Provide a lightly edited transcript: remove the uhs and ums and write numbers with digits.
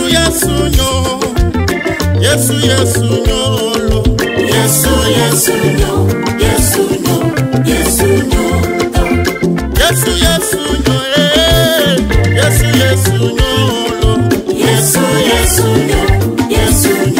Yesu nyo. Yesu Yesu nyo. Yesu Yesu nyo. Yesu nyo. Yesu nyo. Yesu Yesu nyo. Yesu Yesu nyo. Yesu Yesu nyo. Yesu nyo.